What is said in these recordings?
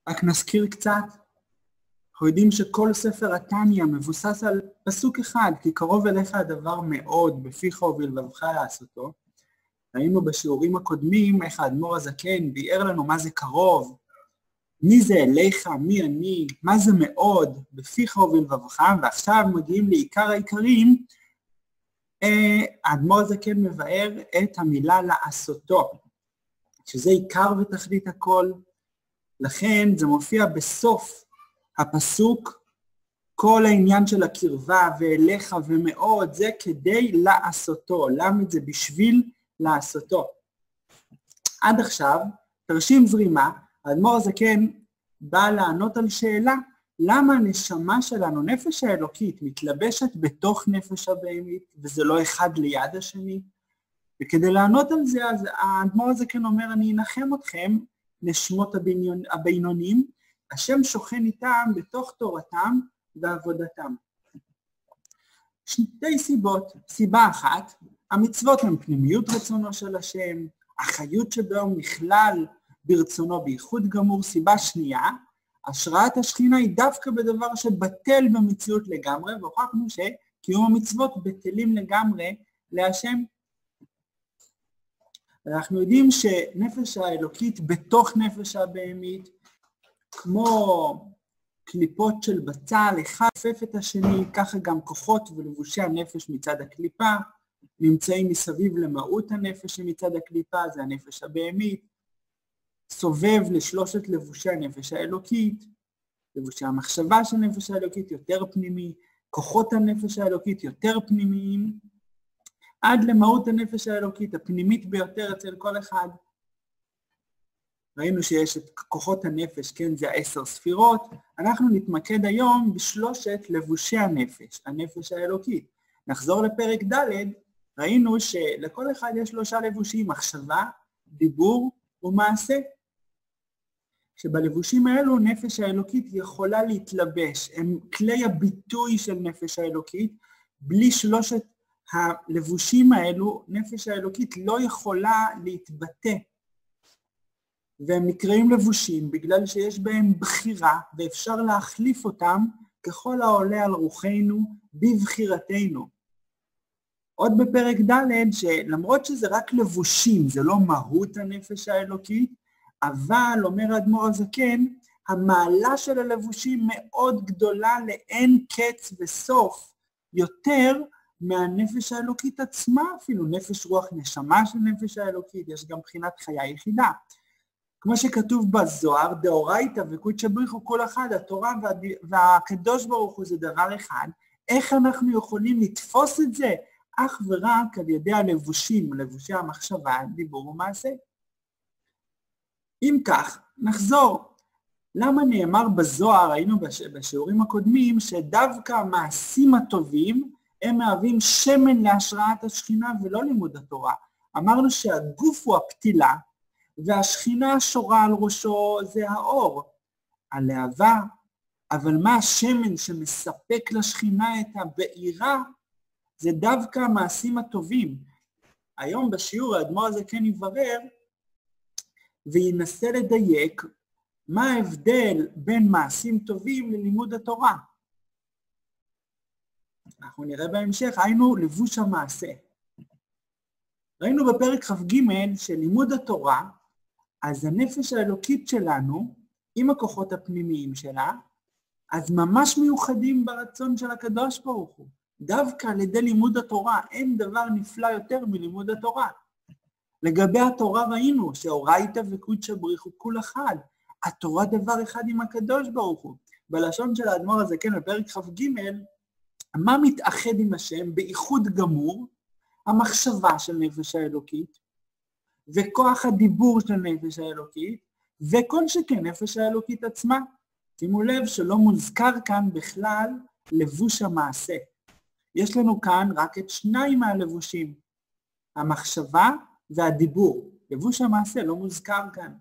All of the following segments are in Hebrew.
רק נזכיר קצת, אנחנו יודעים שכל ספר התניא מבוסס על פסוק אחד, כי קרוב אליך הדבר מאוד, בפיך ובלבבך לעשותו. ראינו בשיעורים הקודמים איך האדמו"ר הזקן ביאר לנו מה זה קרוב, מי זה אליך, מי אני, מה זה מאוד, בפיך ובלבבך, ועכשיו מגיעים לעיקר העיקרים, האדמו"ר הזקן מבאר את המילה לעשותו, שזה עיקר ותכלית הכל, לכן זה מופיע בסוף הפסוק, כל העניין של הקרבה ואליך ומאוד, זה כדי לעשותו, למה זה בשביל לעשותו. עד עכשיו, תרשים זרימה, האדמו"ר הזקן בא לענות על שאלה, למה הנשמה שלנו, נפש האלוקית, מתלבשת בתוך נפש הבהמית, וזה לא אחד ליד השני? וכדי לענות על זה, אז האדמו"ר הזקן אומר, אני אנחם אתכם, נשמות הבינונים, השם שוכן איתם בתוך תורתם ועבודתם. שתי סיבות, סיבה אחת, המצוות הן פנימיות רצונו של השם, החיות שבהם נכלל ברצונו בייחוד גמור. סיבה שנייה, השראת השכינה היא דווקא בדבר שבטל במציאות לגמרי, והוכחנו שקיום המצוות בטלים לגמרי להשם. אנחנו יודעים שנפש האלוקית בתוך נפש הבהמית, כמו קליפות של בצל, אחד חופף את השני, ככה גם כוחות ולבושי הנפש מצד הקליפה, נמצאים מסביב למהות הנפש מצד הקליפה, זה הנפש הבהמית, סובב לשלושת לבושי הנפש האלוקית, לבושי המחשבה של הנפש האלוקית יותר פנימי, כוחות הנפש האלוקית יותר פנימיים, עד למהות הנפש האלוקית, הפנימית ביותר אצל כל אחד. ראינו שיש את כוחות הנפש, כן, זה 10 ספירות, אנחנו נתמקד היום בשלושת לבושי הנפש, הנפש האלוקית. נחזור לפרק ד', ראינו שלכל אחד יש 3 לבושים, מחשבה, דיבור ומעשה. שבלבושים האלו נפש האלוקית יכולה להתלבש, הם כלי הביטוי של נפש האלוקית, בלי 3 הלבושים האלו, נפש האלוקית לא יכולה להתבטא. והם נקראים לבושים בגלל שיש בהם בחירה, ואפשר להחליף אותם ככל העולה על רוחנו בבחירתנו. עוד בפרק ד' שלמרות שזה רק לבושים, זה לא מהות הנפש האלוקית, אבל אומר האדמו"ר הזקן, המעלה של הלבושים מאוד גדולה לאין קץ וסוף, יותר מהנפש האלוקית עצמה, אפילו נפש רוח נשמה של נפש האלוקית, יש גם בחינת חיה יחידה. כמו שכתוב בזוהר, דאורייתא וקודשא בריך הוא כל אחד, התורה והקדוש ברוך הוא זה דבר אחד, איך אנחנו יכולים לתפוס את זה? אך ורק על ידי הלבושים, לבושי המחשבה, דיבור ומעשה. אם כך, נחזור. למה נאמר בזוהר, ראינו בשיעורים הקודמים, שדווקא המעשים הטובים, הם מהווים שמן להשראת השכינה ולא לימוד התורה. אמרנו שהגוף הוא הפתילה, והשכינה שורה על ראשו זה האור, הלהבה, אבל מה השמן שמספק לשכינה את הבעירה, זה דווקא המעשים הטובים. היום בשיעור האדמו"ר הזקן יברר, וינסה לדייק מה ההבדל בין מעשים טובים ללימוד התורה. אנחנו נראה בהמשך, היינו לבוש המעשה. ראינו בפרק כ"ג של לימוד התורה, אז הנפש האלוקית שלנו, עם הכוחות הפנימיים שלה, אז ממש מיוחדים ברצון של הקדוש ברוך הוא. דווקא על ידי לימוד התורה, אין דבר נפלא יותר מלימוד התורה. לגבי התורה ראינו שאורייתא וקודשא בריך הוא כול אחד. התורה דבר אחד עם הקדוש ברוך הוא. בלשון של האדמו"ר הזקן בפרק כ"ג, מה מתאחד עם השם בייחוד גמור? המחשבה של נפש האלוקית, וכוח הדיבור של נפש האלוקית, וכל שכן נפש האלוקית עצמה. שימו לב שלא מוזכר כאן בכלל לבוש המעשה. יש לנו כאן רק את 2 מהלבושים, המחשבה והדיבור. לבוש המעשה לא מוזכר כאן.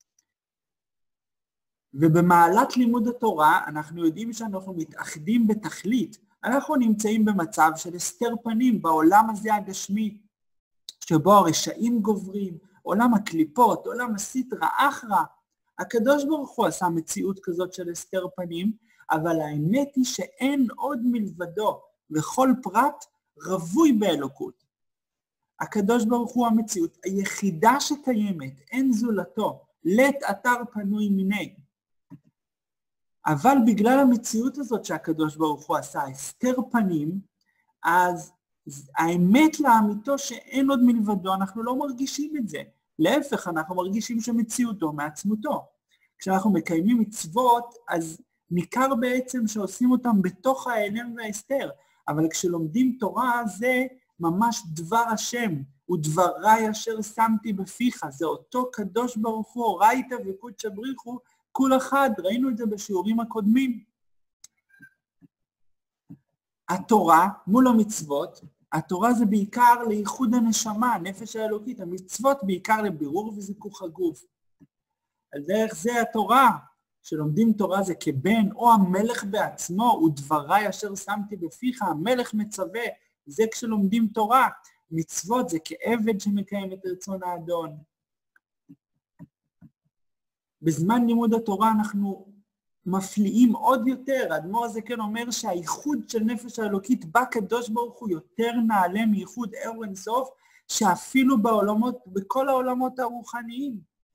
ובמעלת לימוד התורה אנחנו יודעים שאנחנו מתאחדים בתכלית. אנחנו נמצאים במצב של הסתר פנים בעולם הזה הגשמי, שבו הרשעים גוברים, עולם הקליפות, עולם הסטרא אחרא, הקדוש ברוך הוא עשה מציאות כזאת של הסתר פנים, אבל האמת היא שאין עוד מלבדו, וכל פרט רווי באלוקות. הקדוש ברוך הוא המציאות היחידה שקיימת, אין זולתו, לית אתר פנוי מיני. אבל בגלל המציאות הזאת שהקדוש ברוך הוא עשה הסתר פנים, אז האמת לאמיתו שאין עוד מלבדו, אנחנו לא מרגישים את זה. להפך, אנחנו מרגישים שמציאותו מעצמותו. כשאנחנו מקיימים מצוות, אז ניכר בעצם שעושים אותם בתוך ההיעלם וההסתר, אבל כשלומדים תורה זה ממש דבר השם, ודברי אשר שמתי בפיך, זה אותו קדוש ברוך הוא, אורייתא וקודשא בריחו, כול אחד, ראינו את זה בשיעורים הקודמים. התורה מול המצוות, התורה זה בעיקר לייחוד הנשמה, הנפש האלוקית, המצוות בעיקר לבירור וזיכוך הגוף. על דרך זה התורה, שלומדים תורה זה כבן או המלך בעצמו, ודברי אשר שמתי בפיך, המלך מצווה, זה כשלומדים תורה. מצוות זה כעבד שמקיים את רצון האדון. בזמן לימוד התורה אנחנו מפליאים עוד יותר, האדמו"ר הזה כן אומר שהייחוד של נפש האלוקית בקדוש ברוך הוא יותר נעלה מייחוד אור אינסוף, שאפילו בעולמות, בכל העולמות הרוחניים.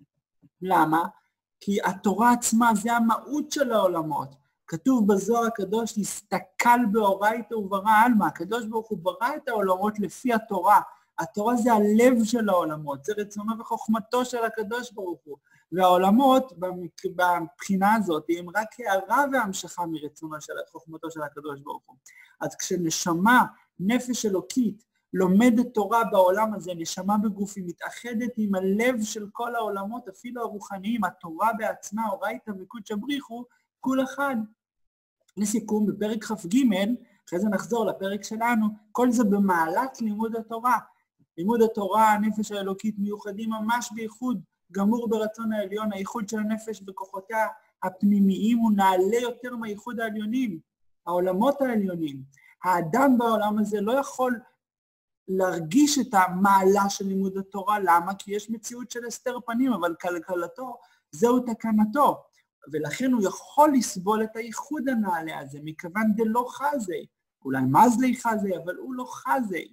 למה? כי התורה עצמה זה המהות של העולמות. כתוב בזוהר הקדוש, הסתכל באורייתא וברא עלמא, הקדוש ברוך הוא ברא את העולמות לפי התורה. התורה זה הלב של העולמות, זה רצונו וחוכמתו של הקדוש ברוך הוא. והעולמות בבחינה הזאת הם רק הערה והמשכה מרצונו של חוכמתו של הקדוש ברוך הוא. אז כשנשמה, נפש אלוקית, לומדת תורה בעולם הזה, נשמה בגופי, מתאחדת עם הלב של כל העולמות, אפילו הרוחניים, התורה בעצמה, אורייתא וקודשא בריחו, כול אחד. לסיכום, בפרק כ"ג, אחרי זה נחזור לפרק שלנו, כל זה במעלת לימוד התורה. לימוד התורה, הנפש האלוקית מיוחדים ממש בייחוד, גמור ברצון העליון, הייחוד של הנפש בכוחותיה הפנימיים הוא נעלה יותר מהייחוד העליונים, העולמות העליונים. האדם בעולם הזה לא יכול להרגיש את המעלה של לימוד התורה, למה? כי יש מציאות של הסתר פנים, אבל כלכלתו זהו תקנתו, ולכן הוא יכול לסבול את הייחוד הנעלה הזה, מכיוון דלא חזי, אולי מזלי חזי, אבל הוא לא חזי.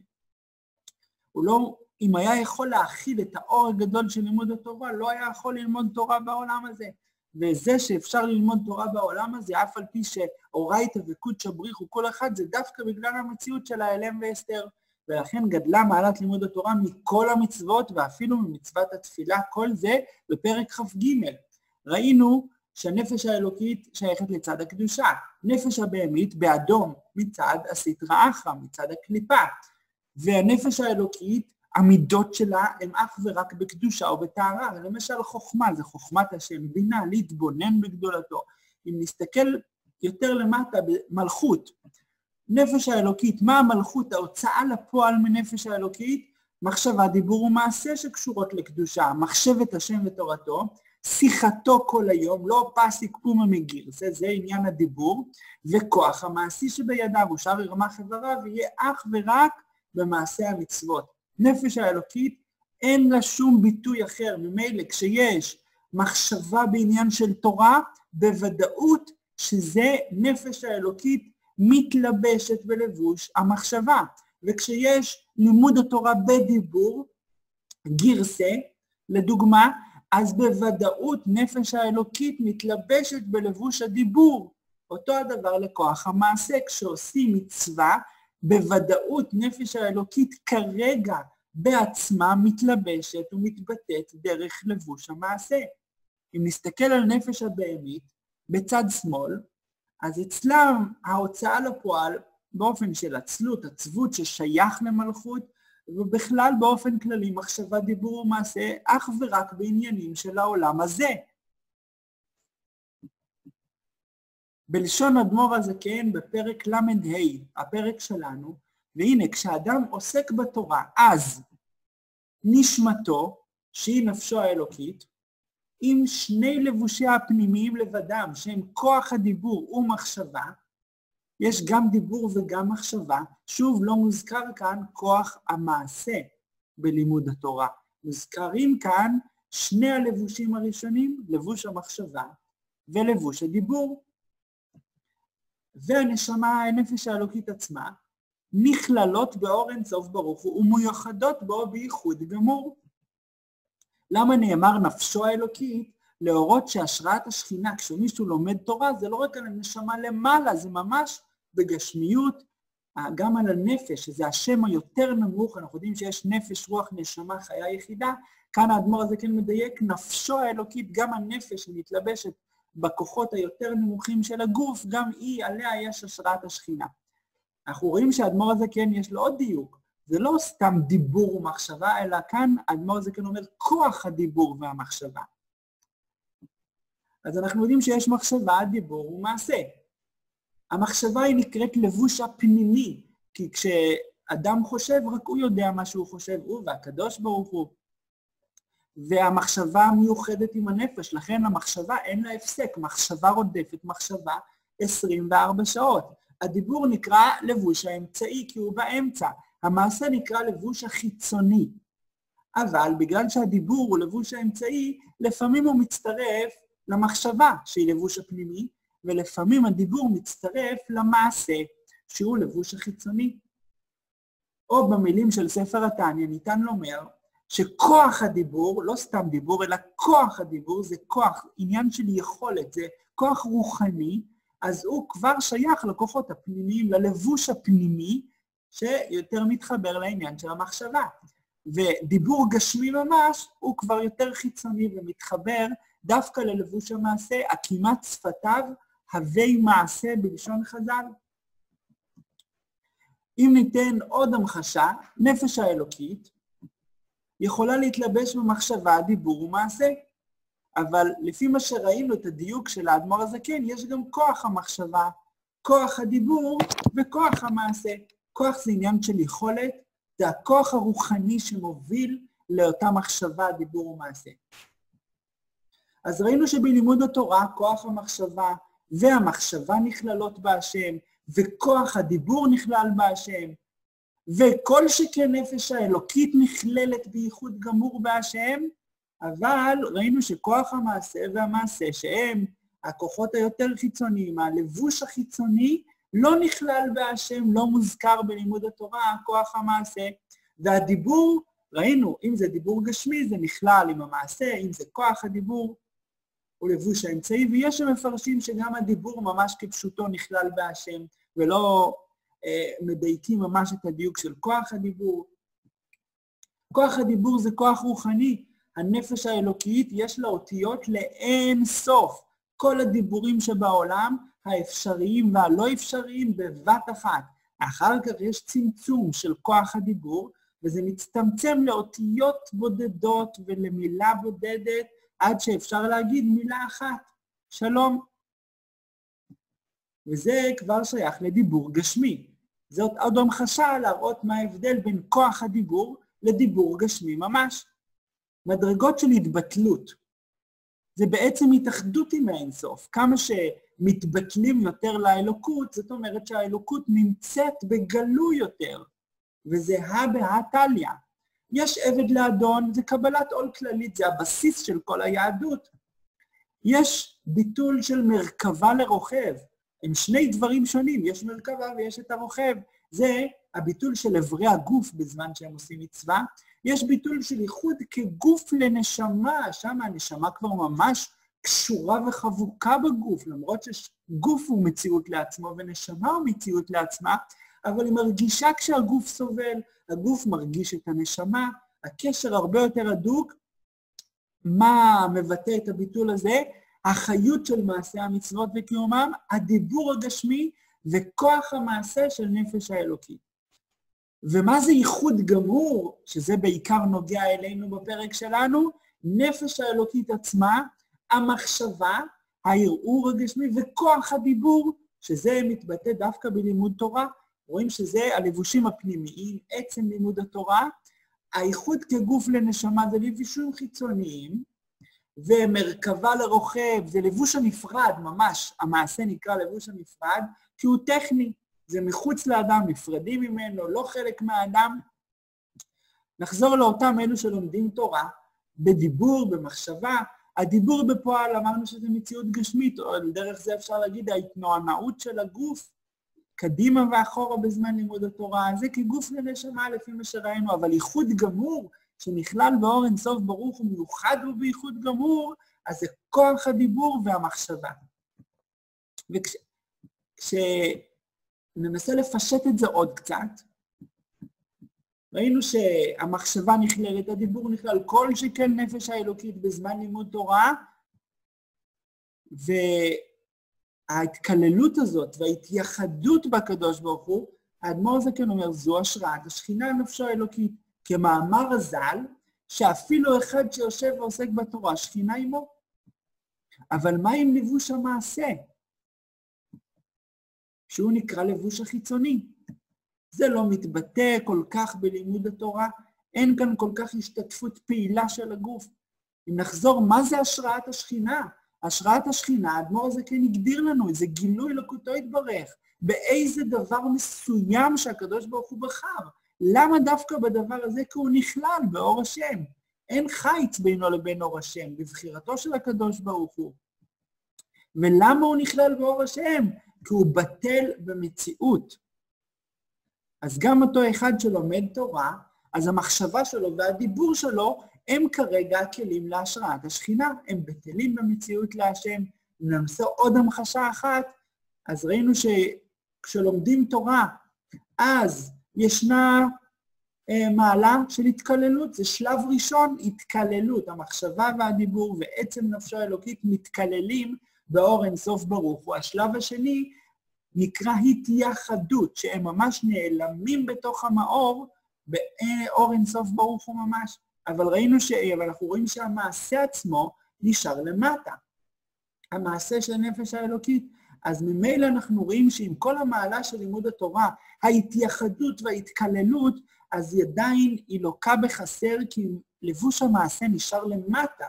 הוא לא, אם היה יכול להכיל את האור הגדול של לימוד התורה, לא היה יכול ללמוד תורה בעולם הזה. וזה שאפשר ללמוד תורה בעולם הזה, אף על פי שאורייתא וקודשא בריחו כל אחד, זה דווקא בגלל המציאות של ההיעלם והסתר. ולכן גדלה מעלת לימוד התורה מכל המצוות, ואפילו ממצוות התפילה, כל זה בפרק כ"ג. ראינו שהנפש האלוקית שייכת לצד הקדושה, נפש הבהמית באדום מצד הסטרא אחרא, מצד הקליפה, והנפש האלוקית, המידות שלה הם אך ורק בקדושה או בטהרה, למשל חוכמה, זה חוכמת השם, בינה, להתבונן בגדולתו. אם נסתכל יותר למטה במלכות, נפש האלוקית, מה המלכות? ההוצאה לפועל מנפש האלוקית, מחשבה, דיבור ומעשה שקשורות לקדושה, מחשבת השם ותורתו, שיחתו כל היום, לא פסיק פומה מגיר, זה עניין הדיבור, וכוח המעשי שבידיו, ושאר ירמח איבריו, יהיה אך ורק במעשה המצוות. נפש האלוקית אין לה שום ביטוי אחר, ממילא כשיש מחשבה בעניין של תורה, בוודאות שזה נפש האלוקית מתלבשת בלבוש המחשבה. וכשיש לימוד התורה בדיבור, גירסה, לדוגמה, אז בוודאות נפש האלוקית מתלבשת בלבוש הדיבור. אותו הדבר לכוח המעשה, כשעושים מצווה, בוודאות נפש האלוקית כרגע בעצמה מתלבשת ומתבטאת דרך לבוש המעשה. אם נסתכל על נפש הבהמית בצד שמאל, אז אצלם ההוצאה לפועל באופן של עצלות, עצבות ששייך למלכות, ובכלל באופן כללי מחשבה, דיבור ומעשה אך ורק בעניינים של העולם הזה. בלשון אדמו"ר הזקן בפרק ל"ה, הפרק שלנו, והנה כשאדם עוסק בתורה, אז נשמתו, שהיא נפשו האלוקית, עם שני לבושיה הפנימיים לבדם, שהם כוח הדיבור ומחשבה, יש גם דיבור וגם מחשבה, שוב לא מוזכר כאן כוח המעשה בלימוד התורה, מוזכרים כאן שני הלבושים הראשונים, לבוש המחשבה ולבוש הדיבור. והנשמה, הנפש האלוקית עצמה, נכללות באור אין סוף ברוך הוא ומיוחדות בו בייחוד גמור. למה נאמר נפשו האלוקית? להורות שהשראת השכינה, כשמישהו לומד תורה, זה לא רק על הנשמה למעלה, זה ממש בגשמיות, גם על הנפש, שזה השם היותר נמוך, אנחנו יודעים שיש נפש, רוח, נשמה, חיה יחידה, כאן האדמו"ר הזה כן מדייק, נפשו האלוקית, גם הנפש שמתלבשת בכוחות היותר נמוכים של הגוף, גם היא, עליה יש השראת השכינה. אנחנו רואים שהאדמו"ר הזה כן יש לו עוד דיוק, זה לא סתם דיבור ומחשבה, אלא כאן האדמו"ר הזה כן אומר כוח הדיבור והמחשבה. אז אנחנו יודעים שיש מחשבה, דיבור ומעשה. המחשבה היא נקראת לבוש הפנימי, כי כשאדם חושב, רק הוא יודע מה שהוא חושב, הוא והקדוש ברוך הוא. והמחשבה מיוחדת עם הנפש, לכן המחשבה אין לה הפסק, מחשבה רודפת, מחשבה 24 שעות. הדיבור נקרא לבוש האמצעי, כי הוא באמצע. המעשה נקרא לבוש החיצוני. אבל בגלל שהדיבור הוא לבוש האמצעי, לפעמים הוא מצטרף למחשבה, שהיא לבוש הפנימי, ולפעמים הדיבור מצטרף למעשה, שהוא לבוש החיצוני. או במילים של ספר התניא ניתן לומר, שכוח הדיבור, לא סתם דיבור, אלא כוח הדיבור, זה כוח, עניין של יכולת, זה כוח רוחני, אז הוא כבר שייך לכוחות הפנימיים, ללבוש הפנימי, שיותר מתחבר לעניין של המחשבה. ודיבור גשמי ממש, הוא כבר יותר חיצוני ומתחבר דווקא ללבוש המעשה, עקימת שפתיו, הווי מעשה בלשון חז"ל. אם ניתן עוד המחשה, נפש האלוקית יכולה להתלבש במחשבה, דיבור ומעשה. אבל לפי מה שראינו את הדיוק של האדמו"ר הזקן, יש גם כוח המחשבה, כוח הדיבור וכוח המעשה. כוח זה עניין של יכולת, זה הכוח הרוחני שמוביל לאותה מחשבה, דיבור ומעשה. אז ראינו שבלימוד התורה כוח המחשבה והמחשבה נכללות בהשם, וכוח הדיבור נכלל בהשם, וכל שכן נפש האלוקית נכללת בייחוד גמור בהשם, אבל ראינו שכוח המעשה והמעשה, שהם הכוחות היותר חיצוניים, הלבוש החיצוני, לא נכלל בהשם, לא מוזכר בלימוד התורה, כוח המעשה, והדיבור, ראינו, אם זה דיבור גשמי, זה נכלל עם המעשה, אם זה כוח הדיבור, הוא לבוש האמצעי, ויש שמפרשים שגם הדיבור ממש כפשוטו נכלל בהשם, ולא מדייקים ממש את הדיוק של כוח הדיבור. כוח הדיבור זה כוח רוחני, הנפש האלוקית יש לה אותיות לאין סוף, כל הדיבורים שבעולם, האפשריים והלא אפשריים בבת אחת. אחר כך יש צמצום של כוח הדיבור, וזה מצטמצם לאותיות בודדות ולמילה בודדת, עד שאפשר להגיד מילה אחת, שלום. וזה כבר שייך לדיבור גשמי. זאת עוד המחשה להראות מה ההבדל בין כוח הדיבור לדיבור גשמי ממש. מדרגות של התבטלות. זה בעצם התאחדות עם האינסוף. כמה שמתבטלים יותר לאלוקות, זאת אומרת שהאלוקות נמצאת בגלוי יותר, וזה בהתליה. יש עבד לאדון, זה קבלת עול כללית, זה הבסיס של כל היהדות. יש ביטול של מרכבה לרוכב, הם שני דברים שונים, יש מרכבה ויש את הרוכב. זה הביטול של עברי הגוף בזמן שהם עושים מצווה, יש ביטול של ייחוד כגוף לנשמה, שם הנשמה כבר ממש קשורה וחבוקה בגוף, למרות שגוף הוא מציאות לעצמו ונשמה הוא מציאות לעצמה, אבל היא מרגישה כשהגוף סובל, הגוף מרגיש את הנשמה, הקשר הרבה יותר הדוק. מה מבטא את הביטול הזה? החיות של מעשה המצוות וקיומם, הדיבור הגשמי וכוח המעשה של נפש האלוקית. ומה זה ייחוד גמור, שזה בעיקר נוגע אלינו בפרק שלנו? נפש האלוקית עצמה, המחשבה, הערעור הגשמי וכוח הדיבור, שזה מתבטא דווקא בלימוד תורה. רואים שזה הלבושים הפנימיים, עצם לימוד התורה. הייחוד כגוף לנשמה זה לבושים חיצוניים, ומרכבה לרוכב זה לבוש הנפרד, ממש המעשה נקרא לבוש הנפרד, כי הוא טכני, זה מחוץ לאדם, נפרדים ממנו, לא חלק מהאדם. נחזור לאותם אלו שלומדים תורה, בדיבור, במחשבה. הדיבור בפועל אמרנו שזה מציאות גשמית, או דרך זה אפשר להגיד ההתנוענעות של הגוף, קדימה ואחורה בזמן לימוד התורה, זה כגוף לנשמה לפי מה שראינו, אבל ייחוד גמור, שנכלל באור אין סוף ברוך ומיוחד הוא בייחוד גמור, אז זה כוח הדיבור והמחשבה. וכשננסה לפשט את זה עוד קצת, ראינו שהמחשבה נכללת, הדיבור נכלל, כל שכן נפש האלוקית בזמן לימוד תורה, וההתכללות הזאת וההתייחדות בקדוש ברוך הוא, האדמו"ר הזקן אומר, זו השראת השכינה נפשו האלוקית, כמאמר הז"ל, שאפילו אחד שיושב ועוסק בתורה, שכינה עמו. אבל מה עם לבוש המעשה? שהוא נקרא לבוש החיצוני. זה לא מתבטא כל כך בלימוד התורה, אין כאן כל כך השתתפות פעילה של הגוף. אם נחזור, מה זה השראת השכינה? השראת השכינה, האדמו"ר הזקן הגדיר לנו, איזה גילוי אלוקותו יתברך, באיזה דבר מסוים שהקדוש ברוך הוא בחר. למה דווקא בדבר הזה? כי הוא נכלל באור השם. אין חיץ בינו לבין אור השם, בבחירתו של הקדוש ברוך הוא. ולמה הוא נכלל באור השם? כי הוא בטל במציאות. אז גם אותו אחד שלומד תורה, אז המחשבה שלו והדיבור שלו, הם כרגע הכלים להשראת השכינה, הם בטלים במציאות להשם. אם ננסה עוד המחשה אחת, אז ראינו שכשלומדים תורה, אז ישנה מעלה של התקללות, זה שלב ראשון, התקללות, המחשבה והדיבור ועצם נפשו האלוקית מתקללים באור אין סוף ברוך הוא. השלב השני נקרא התייחדות, שהם ממש נעלמים בתוך המאור, באור אין סוף ברוך הוא ממש. אבל אנחנו רואים שהמעשה עצמו נשאר למטה. המעשה של נפש האלוקית. אז ממילא אנחנו רואים שעם כל המעלה של לימוד התורה, ההתייחדות וההתקללות, אז עדיין היא לוקה בחסר, כי לבוש המעשה נשאר למטה.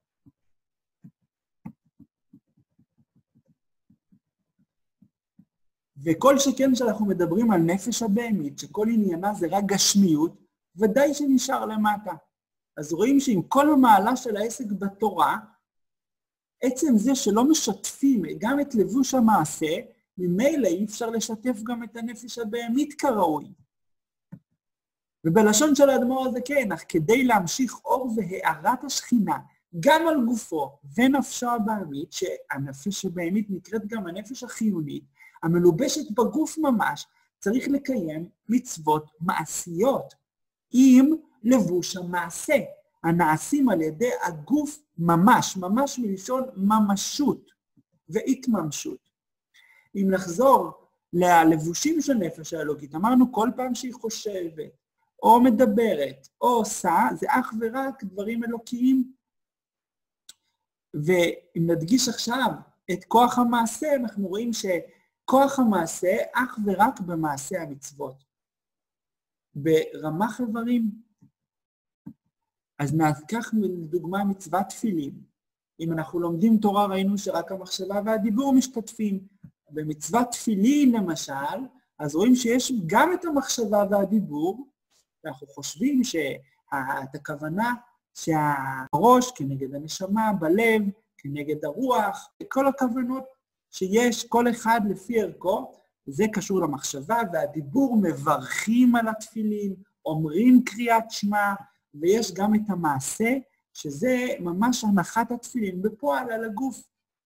וכל שכן שאנחנו מדברים על נפש הבהמית, שכל עניינה זה רק גשמיות, ודאי שנשאר למטה. אז רואים שעם כל המעלה של העסק בתורה, עצם זה שלא משתפים גם את לבוש המעשה, ממילא אי אפשר לשתף גם את הנפש הבהמית כראוי. ובלשון של האדמו"ר הזה כן, אך כדי להמשיך אור והארת השכינה, גם על גופו ונפשו הבהמית, שהנפש הבהמית נקראת גם הנפש החיונית, המלובשת בגוף ממש, צריך לקיים מצוות מעשיות, עם לבוש המעשה, הנעשים על ידי הגוף ממש, ממש מלשון ממשות והתממשות. אם נחזור ללבושים של נפש האלוקית, אמרנו כל פעם שהיא חושבת, או מדברת, או עושה, זה אך ורק דברים אלוקיים. ואם נדגיש עכשיו את כוח המעשה, אנחנו רואים שכוח המעשה אך ורק במעשה המצוות. ברמ"ח איברים. אז ניקח לדוגמה מצוות תפילין. אם אנחנו לומדים תורה ראינו שרק המחשבה והדיבור משתתפים. במצוות תפילין למשל, אז רואים שיש גם את המחשבה והדיבור, ואנחנו חושבים שאת הכוונה שהראש כנגד הנשמה, בלב, כנגד הרוח, כל הכוונות שיש כל אחד לפי ערכו, זה קשור למחשבה, והדיבור מברכים על התפילין, אומרים קריאת שמע, ויש גם את המעשה, שזה ממש הנחת התפילין בפועל על הגוף.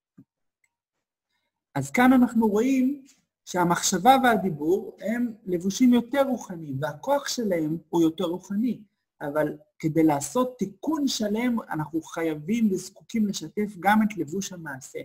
אז כאן אנחנו רואים שהמחשבה והדיבור הם לבושים יותר רוחניים, והכוח שלהם הוא יותר רוחני, אבל כדי לעשות תיקון שלם, אנחנו חייבים וזקוקים לשתף גם את לבוש המעשה.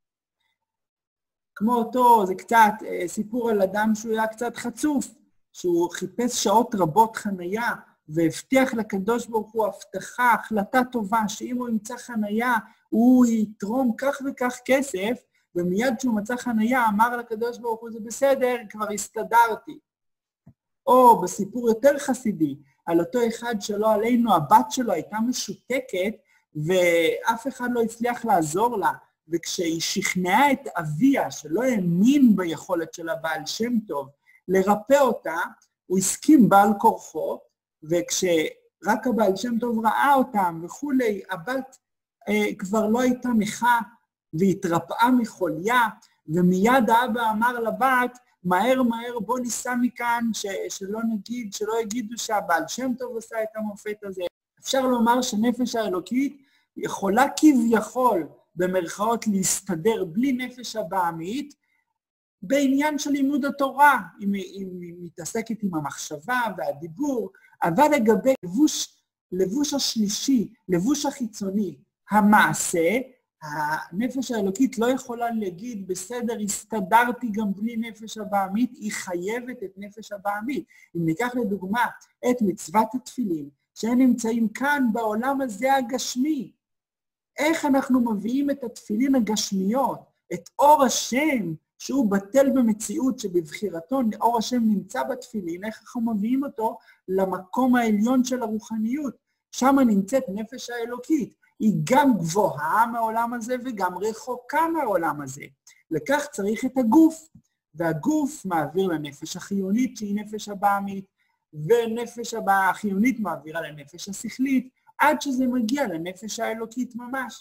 כמו אותו, זה קצת סיפור על אדם שהוא היה קצת חצוף, שהוא חיפש שעות רבות חנייה, והבטיח לקדוש ברוך הוא הבטחה, החלטה טובה, שאם הוא ימצא חנייה, הוא יתרום כך וכך כסף, ומיד כשהוא מצא חנייה, אמר לקדוש ברוך הוא, זה בסדר, כבר הסתדרתי. או בסיפור יותר חסידי, על אותו אחד שלא עלינו, הבת שלו הייתה משותקת, ואף אחד לא הצליח לעזור לה, וכשהיא שכנעה את אביה, שלא האמין ביכולת של הבעל שם טוב, לרפא אותה, הוא הסכים בעל כורחו, וכשראה רק הבעל שם טוב ראה אותם וכולי, הבת כבר לא הייתה נכה והתרפאה מחוליה, ומיד האבא אמר לבת, מהר מהר בוא ניסע מכאן, שלא יגידו שהבעל שם טוב עשה את המופת הזה. אפשר לומר שנפש האלוקית יכולה כביכול במרכאות להסתדר בלי נפש הבעמית, בעניין של לימוד התורה, היא מתעסקת עם המחשבה והדיבור, אבל לגבי לבוש השלישי, לבוש החיצוני, המעשה, הנפש האלוקית לא יכולה להגיד, בסדר, הסתדרתי גם בלי נפש הבעמית, היא חייבת את נפש הבעמית. אם ניקח לדוגמה את מצוות התפילין, שהם נמצאים כאן בעולם הזה הגשמי, איך אנחנו מביאים את התפילין הגשמיות, את אור השם, שהוא בטל במציאות שבבחירתו אור השם נמצא בתפילין, איך אנחנו מביאים אותו למקום העליון של הרוחניות, שם נמצאת נפש האלוקית, היא גם גבוהה מהעולם הזה וגם רחוקה מהעולם הזה. לכך צריך את הגוף, והגוף מעביר לנפש החיונית שהיא נפש הבעמית, ונפש החיונית מעבירה לנפש השכלית, עד שזה מגיע לנפש האלוקית ממש.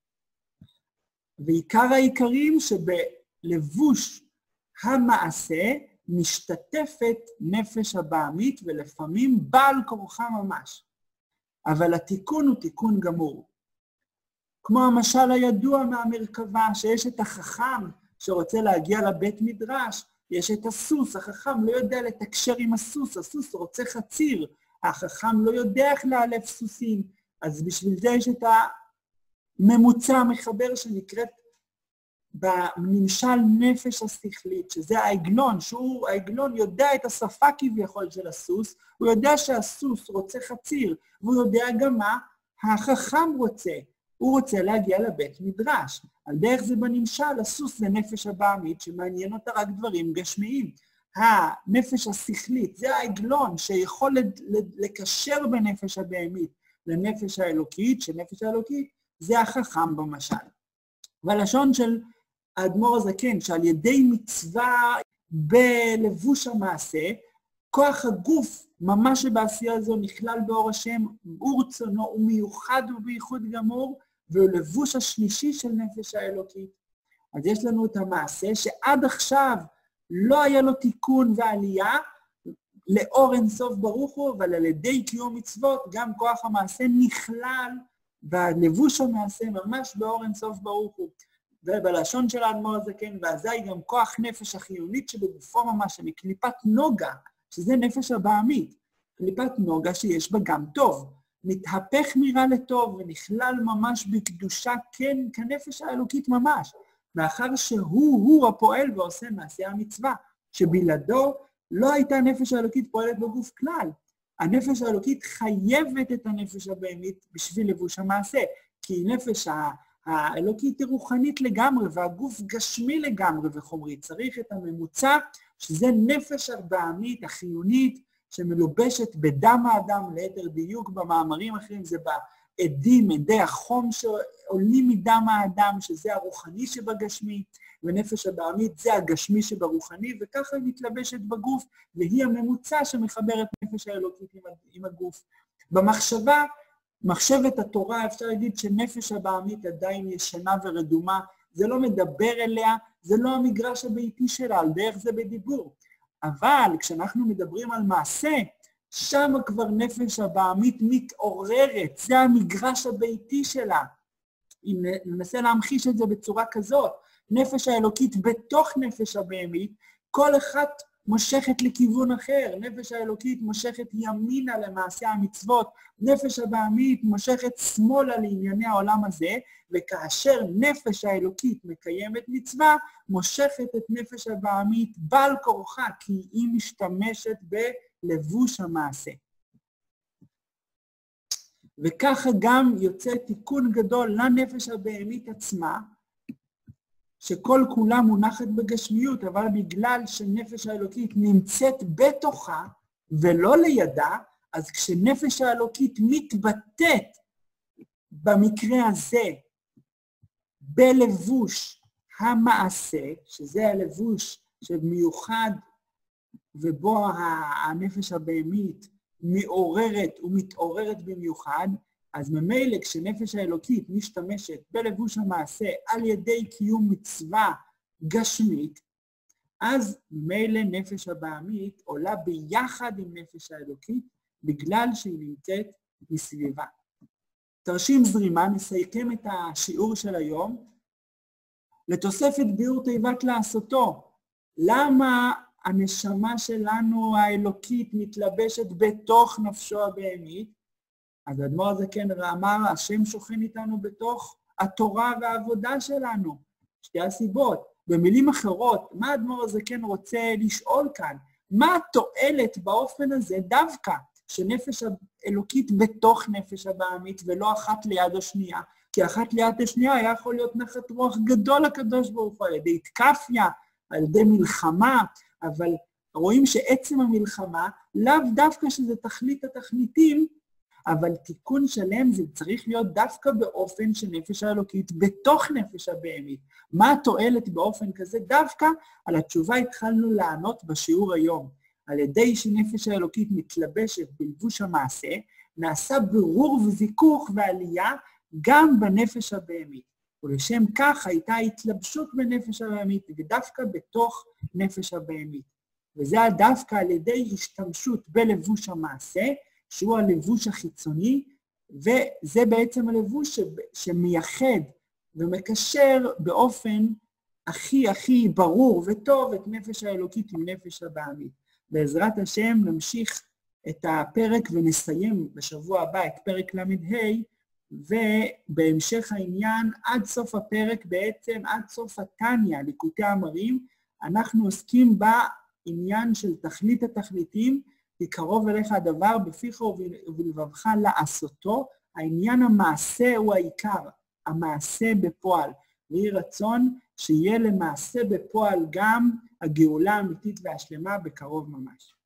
ועיקר העיקרים שבלבוש המעשה משתתפת נפש הבעמית ולפעמים בעל כורחה ממש. אבל התיקון הוא תיקון גמור. כמו המשל הידוע מהמרכבה, שיש את החכם שרוצה להגיע לבית מדרש, יש את הסוס, החכם לא יודע לתקשר עם הסוס, הסוס רוצה חציר, החכם לא יודע איך לאלף סוסים, אז בשביל זה יש את הממוצע המחבר שנקראת בנמשל נפש השכלית, שזה העגלון, העגלון יודע את השפה כביכול של הסוס, הוא יודע שהסוס רוצה חציר, והוא יודע גם מה החכם רוצה, הוא רוצה להגיע לבית מדרש. על דרך זה בנמשל, הסוס זה נפש הבעמית שמעניין אותה רק דברים גשמיים. הנפש השכלית זה העגלון שיכול לקשר בנפש הבעמית לנפש האלוקית, שנפש האלוקית זה החכם במשל. והלשון של האדמו"ר הזקן, שעל ידי מצווה בלבוש המעשה, כוח הגוף ממש שבעשייה הזו נכלל באור השם, הוא רצונו, הוא מיוחד ובייחוד גמור, והוא לבוש השלישי של נפש האלוקית. אז יש לנו את המעשה שעד עכשיו לא היה לו תיקון ועלייה, לאור אינסוף ברוך הוא, אבל על ידי קיום מצוות גם כוח המעשה נכלל בלבוש המעשה ממש באור אינסוף ברוך הוא. ובלשון של האדמו"ר הזקן, ואזי גם כוח נפש החיונית שבגופו ממש, מקליפת נוגה, שזה נפש הבעמית, קליפת נוגה שיש בה גם טוב, מתהפך מרע לטוב ונכלל ממש בקדושה כן כנפש האלוקית ממש, מאחר שהוא הפועל ועושה מעשה המצווה, שבלעדו לא הייתה הנפש האלוקית פועלת בגוף כלל. הנפש האלוקית חייבת את הנפש הבהמית בשביל לבוש המעשה, כי נפש האלוקית היא רוחנית לגמרי, והגוף גשמי לגמרי וחומרי. צריך את הממוצע, שזה נפש הבהמית החיונית, שמלובשת בדם האדם, ליתר דיוק במאמרים אחרים, זה בעדים, עדי החום שעולים מדם האדם, שזה הרוחני שבגשמי, ונפש הבהמית זה הגשמי שברוחני, וככה היא מתלבשת בגוף, והיא הממוצע שמחבר את נפש האלוקית עם הגוף. במחשבה, מחשבת התורה, אפשר להגיד שנפש הבהמית עדיין ישנה ורדומה, זה לא מדבר אליה, זה לא המגרש הביתי שלה, על דרך זה בדיבור. אבל כשאנחנו מדברים על מעשה, שם כבר נפש הבהמית מתעוררת, זה המגרש הביתי שלה. אם ננסה להמחיש את זה בצורה כזאת, נפש האלוקית בתוך נפש הבהמית, כל אחת מושכת לכיוון אחר, נפש האלוקית מושכת ימינה למעשה המצוות, נפש הבהמית מושכת שמאלה לענייני העולם הזה, וכאשר נפש האלוקית מקיימת מצווה, מושכת את נפש הבהמית בעל כורחה, כי היא משתמשת בלבוש המעשה. וככה גם יוצא תיקון גדול לנפש הבהמית עצמה, שכל כולה מונחת בגשמיות, אבל בגלל שנפש האלוקית נמצאת בתוכה ולא לידה, אז כשנפש האלוקית מתבטאת במקרה הזה בלבוש המעשה, שזה הלבוש שמיוחד ובו הנפש הבהמית מעוררת ומתעוררת במיוחד, אז ממילא כשנפש האלוקית משתמשת בלבוש המעשה על ידי קיום מצווה גשמית, אז ממילא נפש הבעמית עולה ביחד עם נפש האלוקית, בגלל שהיא נמצאת מסביבה. תרשים זרימה, נסיים את השיעור של היום, לתוספת ביאור תיבת לעשותו. למה הנשמה שלנו האלוקית מתלבשת בתוך נפשו הבהמית? אז האדמו"ר הזקן אמר, השם שוכן איתנו בתוך התורה והעבודה שלנו. שתי הסיבות. במילים אחרות, מה האדמו"ר הזקן רוצה לשאול כאן? מה התועלת באופן הזה דווקא שנפש האלוקית בתוך נפש הבעמית ולא אחת ליד השנייה? כי אחת ליד השנייה היה יכול להיות נחת רוח גדול לקדוש ברוך הוא, על ידי התקפיה, על ידי מלחמה, אבל רואים שעצם המלחמה, לאו דווקא שזה תכלית התכליתים, אבל תיקון שלם זה צריך להיות דווקא באופן של נפש האלוקית בתוך נפש הבהמית. מה התועלת באופן כזה? דווקא על התשובה התחלנו לענות בשיעור היום. על ידי שנפש האלוקית מתלבשת בלבוש המעשה, נעשה ברור וזיכוך ועלייה גם בנפש הבהמית. ולשם כך הייתה התלבשות בנפש הבהמית, ודווקא בתוך נפש הבהמית. וזה דווקא על ידי השתמשות בלבוש המעשה, שהוא הלבוש החיצוני, וזה בעצם הלבוש שמייחד ומקשר באופן הכי ברור וטוב את נפש האלוקית עם נפש הבעמית. בעזרת השם נמשיך את הפרק ונסיים בשבוע הבא את פרק ל"ה, ובהמשך העניין עד סוף הפרק בעצם, עד סוף התניא, ליקוטי אמרים, אנחנו עוסקים בעניין של תכלית התכליתים, כי קרוב אליך הדבר בפיך ובלבבך לעשותו. העניין המעשה הוא העיקר, המעשה בפועל. ויהי רצון שיהיה למעשה בפועל גם הגאולה האמיתית והשלמה בקרוב ממש.